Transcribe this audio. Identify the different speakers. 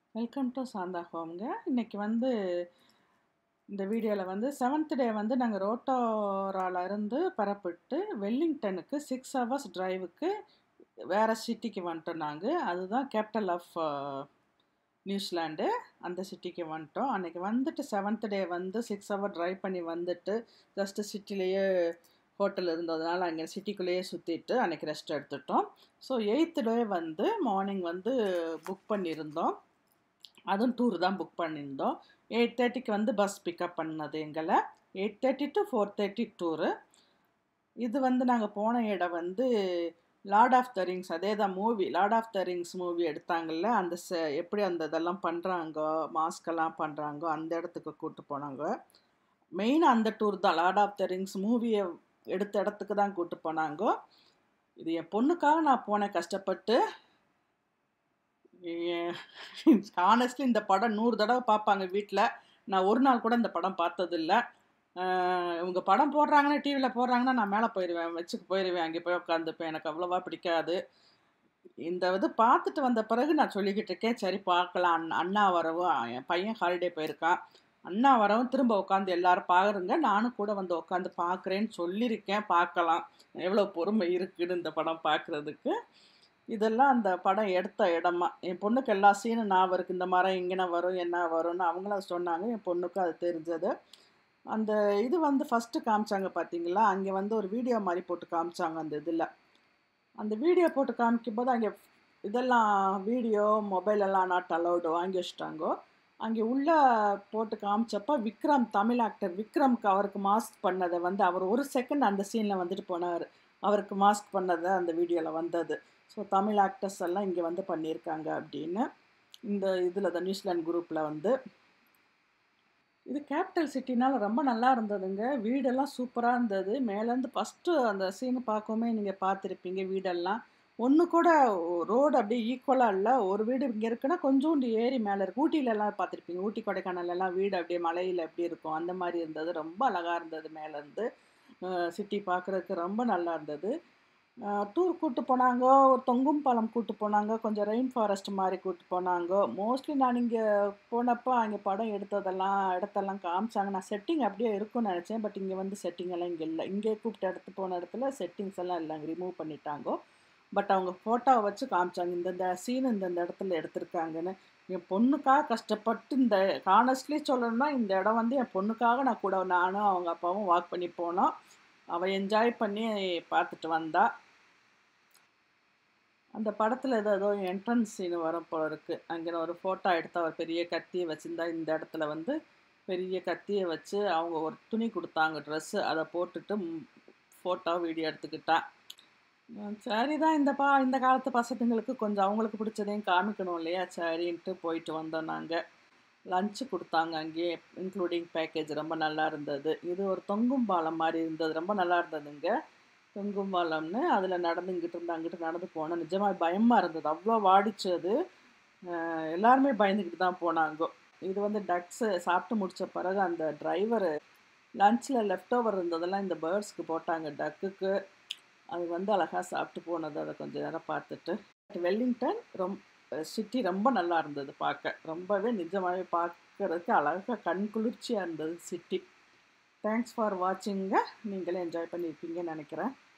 Speaker 1: Welcome to Shantha ஹோம்ங்க. இன்னைக்கு வந்து இந்த வீடியோவில் வந்து 7th டே வந்து நாங்கள் ரோட்டோரால இருந்து பரப்பிட்டு வெல்லிங்டனுக்கு 6 ஹவர்ஸ் டிரைவுக்கு வேறு சிட்டிக்கு வந்துட்டோம். நாங்கள் அதுதான் கேபிட்டல் ஆஃப் நியூசிலாண்டு. அந்த சிட்டிக்கு வந்துட்டோம். அன்றைக்கி வந்துட்டு 7th டே வந்து 6 ஹவர் ட்ரைவ் பண்ணி வந்துட்டு ஜஸ்ட்டு சிட்டிலேயே ஹோட்டல் இருந்ததுனால அங்கே சிட்டிக்குள்ளேயே சுற்றிட்டு அன்றைக்கி ரெஸ்ட் எடுத்துட்டோம். ஸோ 8th டே வந்து மார்னிங் வந்து புக் பண்ணியிருந்தோம். அதுவும் டூர் தான் புக் பண்ணியிருந்தோம். 8:30க்கு வந்து பஸ் பிக்கப் பண்ணது எங்களை. 8:30 to 4:30 டூரு. இது வந்து நாங்கள் போன இடம் வந்து லார்ட் ஆஃப் த ரிங்ஸ், அதே தான் movie, Lord of the Rings movie எடுத்தாங்கல்ல, அந்த எப்படி அந்த இதெல்லாம் பண்ணுறாங்கோ, மாஸ்கெல்லாம் பண்ணுறாங்கோ, அந்த இடத்துக்கு கூப்பிட்டு போனாங்க. மெயினாக அந்த டூர் தான், லார்ட் ஆஃப் த ரிங்ஸ் மூவியை எடுத்த இடத்துக்கு தான் கூப்பிட்டு போனாங்கோ. இது என் பொண்ணுக்காக நான் போனேன் கஷ்டப்பட்டு. ஹானஸ்ட்லி இந்த படம் 100 தடவை பார்ப்பாங்க வீட்டில். நான் ஒரு நாள் கூட இந்த படம் பார்த்ததில்ல. இவங்க படம் போடுறாங்கன்னா, டிவியில் போடுறாங்கன்னா நான் மேலே போயிடுவேன், வச்சுக்கு போயிடுவேன், அங்கே போய் உட்காந்துப்பேன். எனக்கு அவ்வளோவா பிடிக்காது. இந்த இது பார்த்துட்டு வந்த பிறகு நான் சொல்லிக்கிட்டு இருக்கேன், சரி பார்க்கலாம். அண்ணா வரவும், என் பையன் ஹாலிடே போயிருக்கான், அண்ணா வரவும் திரும்ப உட்காந்து எல்லாரும் பாருங்க, நானும் கூட வந்து உட்காந்து பார்க்குறேன்னு சொல்லியிருக்கேன். பார்க்கலாம் எவ்வளோ பொறுமை இருக்குதுன்னு இந்த படம் பார்க்குறதுக்கு. இதெல்லாம் அந்த படம் எடுத்த இடமா. என் பொண்ணுக்கு எல்லா சீனும் ஞாபகம் இருக்குது. இந்த மரம் எங்கேனா வரும், என்ன வரும்னு அவங்களும் சொன்னாங்க. என் பொண்ணுக்கும் அது தெரிஞ்சது. அந்த இது வந்து ஃபஸ்ட்டு காமிச்சாங்க பார்த்தீங்களா, அங்கே வந்து ஒரு வீடியோ மாதிரி போட்டு காமிச்சாங்க. அந்த இதில் அந்த வீடியோ போட்டு காமிக்கும்போது அங்கே இதெல்லாம் வீடியோ மொபைல் எல்லாம் நாட் அலௌடு வாங்கி வச்சுட்டாங்கோ. அங்கே உள்ளே போட்டு காமிச்சப்போ விக்ரம், தமிழ் ஆக்டர் விக்ரம்க்கு அவருக்கு மாஸ்க் பண்ணதை வந்து அவர் ஒரு செகண்ட் அந்த சீனில் வந்துட்டு போனார். அவருக்கு மாஸ்க் பண்ணதை அந்த வீடியோவில் வந்தது. ஸோ தமிழ் ஆக்டர்ஸ் எல்லாம் இங்கே வந்து பண்ணியிருக்காங்க அப்படின்னு இந்த இதில் தான் நியூசிலாந்து குரூப்பில் வந்து. இது கேபிட்டல் சிட்டினால ரொம்ப நல்லா இருந்ததுங்க. வீடெல்லாம் சூப்பராக இருந்தது. மேலேருந்து ஃபஸ்ட்டு அந்த சீனு பார்க்கவுமே நீங்கள் பார்த்துருப்பீங்க. வீடெல்லாம் ஒன்று கூட ரோடு அப்படியே ஈக்குவலாக இல்லை. ஒரு வீடு இங்கே இருக்குன்னா கொஞ்சோண்டு ஏரி மேலே இருக்குது. ஊட்டியிலலாம் பார்த்துருப்பீங்க. ஊட்டி கொடைக்கானல்லாம் வீடு அப்படியே மலையில் எப்படி இருக்கும் அந்த மாதிரி இருந்தது. ரொம்ப அழகாக இருந்தது. மேலேருந்து சிட்டி பார்க்குறதுக்கு ரொம்ப நல்லா இருந்தது. டூர் கூப்பிட்டு போனாங்க. ஒரு தொங்கும் பாலம் கூப்பிட்டு போனாங்க. கொஞ்சம் ரெயின் ஃபாரஸ்ட் மாதிரி கூப்பிட்டு போனாங்க. மோஸ்ட்லி நான் இங்கே போனப்போ அங்கே படம் இடத்தெல்லாம் காமிச்சாங்க. நான் செட்டிங் அப்படியே இருக்கும்னு நினச்சேன். பட் இங்கே வந்து செட்டிங் எல்லாம் இங்கே இல்லை. இங்கே கூப்பிட்டு போன இடத்துல செட்டிங்ஸ் எல்லாம் இல்லை, அங்கே ரிமூவ் பண்ணிட்டாங்க. பட் அவங்க ஃபோட்டோவை வச்சு காமிச்சாங்க, இந்தந்த சீன் இந்தந்த இடத்துல எடுத்திருக்காங்கன்னு. என் பொண்ணுக்காக கஷ்டப்பட்டு இந்த ஹானஸ்ட்லி சொல்லணும்னா இந்த இடம் வந்து என் பொண்ணுக்காக நான் கூட நானும் அவங்க அப்பாவும் வாக் பண்ணி போனோம். அவள் என்ஜாய் பண்ணி பார்த்துட்டு வந்தா. அந்த படத்தில் ஏதோ என்ட்ரன்ஸ் சீனு வரும் போல இருக்குது. அங்கே ஒரு ஃபோட்டோ எடுத்து அவர் பெரிய கத்தியை வச்சுருந்தா, இந்த இடத்துல வந்து பெரிய கத்தியை வச்சு அவங்க ஒரு துணி கொடுத்தாங்க, ட்ரெஸ்ஸு, அதை போட்டுட்டு ஃபோட்டோ வீடியோ எடுத்துக்கிட்டா. சரி தான், இந்த காலத்து பசங்களுக்கு கொஞ்சம் அவங்களுக்கு பிடிச்சதையும் காமிக்கணும் இல்லையா, சரின்ட்டு போயிட்டு வந்தோம். நாங்கள் லஞ்சு கொடுத்தாங்க அங்கேயே, இன்க்ளூடிங் பேக்கேஜ். ரொம்ப நல்லா இருந்தது. இது ஒரு தொங்கும் பாலம் மாதிரி இருந்தது, ரொம்ப நல்லா இருந்ததுங்க. தொங்கும் பாலம்னு அதில் அங்கிட்டு நடந்து போனோம். நிஜமாக பயமாக இருந்தது, அவ்வளோ வாடிச்சு அது. எல்லாருமே பயந்துக்கிட்டு தான் போனாங்க. இது வந்து டக்ஸு சாப்பிட்டு முடித்த பிறகு அந்த டிரைவரு லஞ்சில் லெஃப்ட் ஓவர் இருந்ததெல்லாம் இந்த பேர்ட்ஸ்க்கு போட்டாங்க, டக்குக்கு. அது வந்து அழகாக சாப்பிட்டு போனது. அதை கொஞ்சம் நேரம் பார்த்துட்டு வெல்லிங்டன் சிட்டி ரொம்ப நல்லா இருந்தது பார்க்க. ரொம்பவே நிஜமாகவே பார்க்குறதுக்கு அழகாக கண் குளிர்ச்சியாக இருந்தது சிட்டி. Thanks for வாட்சிங்க. நீங்களே என்ஜாய் பண்ணியிருப்பீங்கன்னு நினைக்கிறேன்.